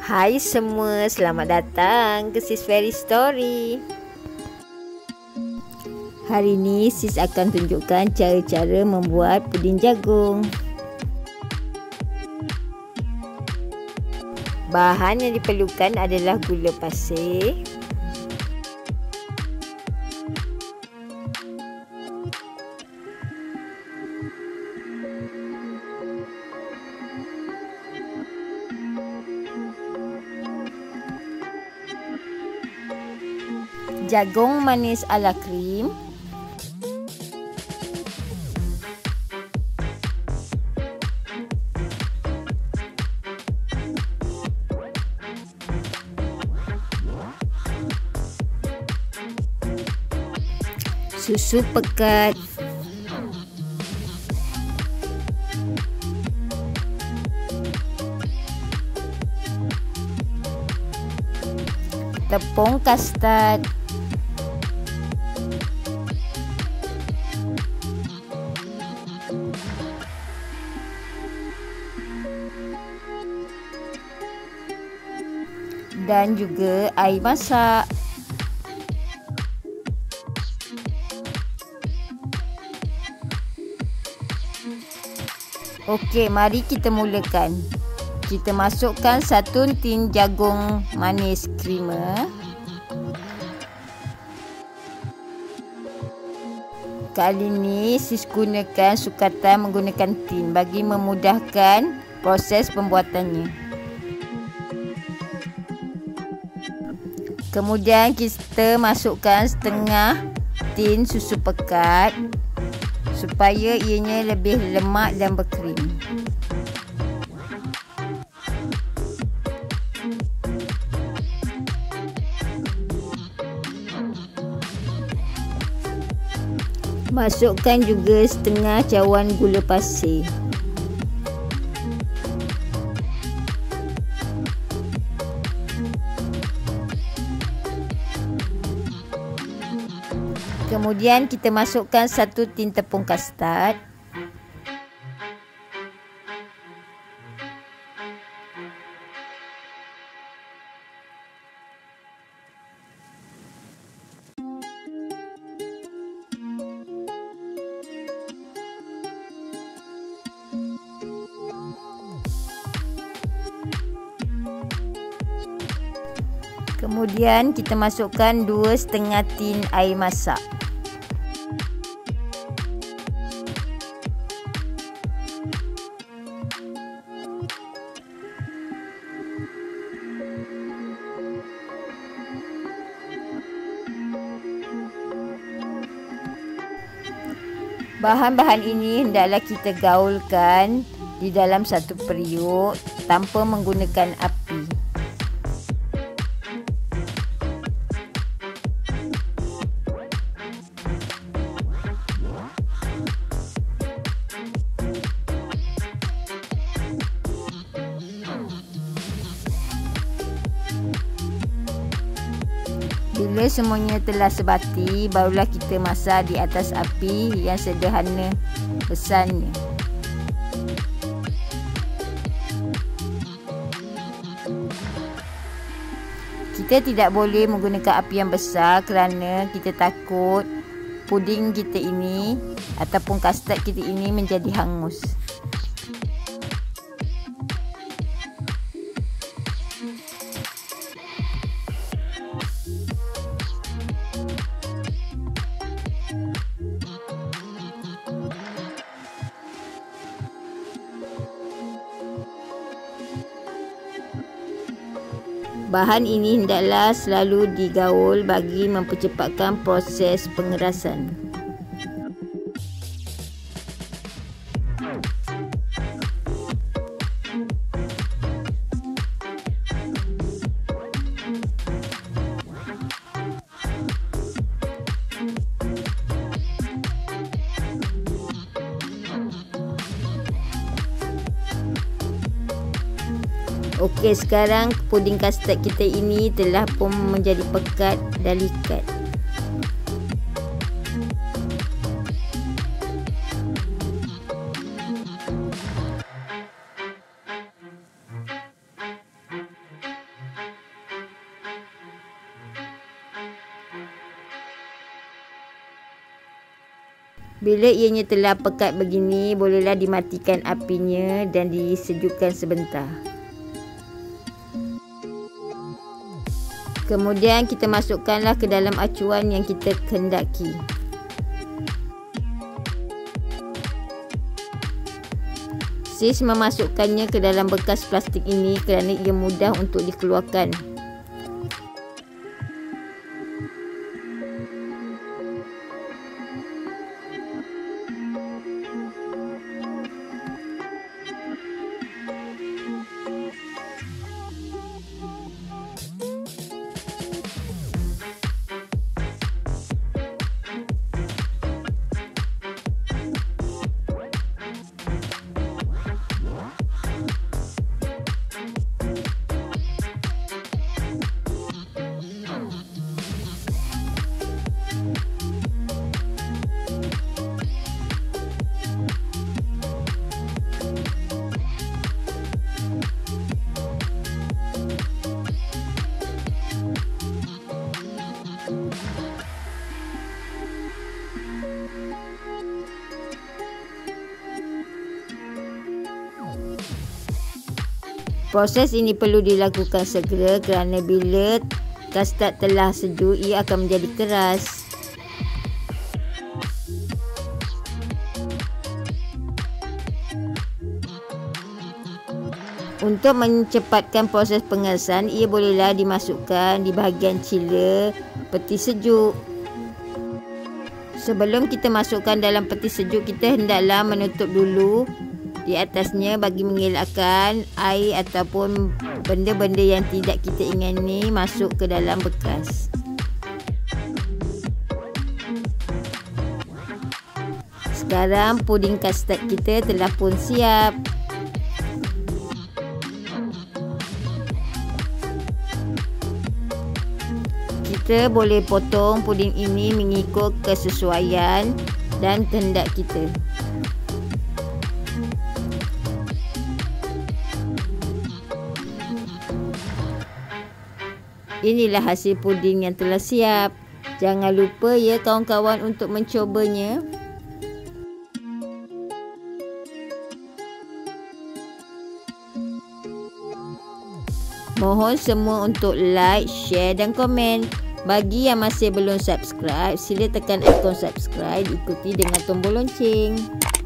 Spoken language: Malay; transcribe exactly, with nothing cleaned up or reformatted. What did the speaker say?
Hai semua, selamat datang ke Sis Fairy Story. Hari ini Sis akan tunjukkan cara-cara membuat puding jagung. Bahan yang diperlukan adalah gula pasir, jagung manis ala krim, susu pekat, tepung kastad, dan juga air masak. Okey, mari kita mulakan. Kita masukkan satu tin jagung manis creamer. Kali ini Sis gunakan sukatan menggunakan tin bagi memudahkan proses pembuatannya. Kemudian kita masukkan setengah tin susu pekat supaya ianya lebih lemak dan berkrim. Masukkan juga setengah cawan gula pasir. Kemudian kita masukkan satu tin tepung kastad. Kemudian kita masukkan dua setengah tin air masak. Bahan-bahan ini hendaklah kita gaulkan di dalam satu periuk tanpa menggunakan api. Bila semuanya telah sebati, barulah kita masak di atas api yang sederhana besarnya. Kita tidak boleh menggunakan api yang besar kerana kita takut puding kita ini ataupun kastad kita ini menjadi hangus. Bahan ini hendaklah selalu digaul bagi mempercepatkan proses pengerasan. Okey, sekarang puding kastad kita ini telah pun menjadi pekat dan likat. Bila ianya telah pekat begini, bolehlah dimatikan apinya dan disejukkan sebentar. Kemudian kita masukkanlah ke dalam acuan yang kita kehendaki. Sis memasukkannya ke dalam bekas plastik ini kerana ia mudah untuk dikeluarkan. Proses ini perlu dilakukan segera kerana bila kastad telah sejuk, ia akan menjadi keras. Untuk mencepatkan proses pengerasan, ia bolehlah dimasukkan di bahagian chiller peti sejuk. Sebelum kita masukkan dalam peti sejuk, kita hendaklah menutup dulu di atasnya bagi mengelakkan air ataupun benda-benda yang tidak kita ingini masuk ke dalam bekas. Sekarang puding kastad kita telah pun siap. Kita boleh potong puding ini mengikut kesesuaian dan kehendak kita. Inilah hasil puding yang telah siap. Jangan lupa ya kawan-kawan untuk mencobanya. Mohon semua untuk like, share dan komen. Bagi yang masih belum subscribe, sila tekan ikon subscribe, ikuti dengan tombol lonceng.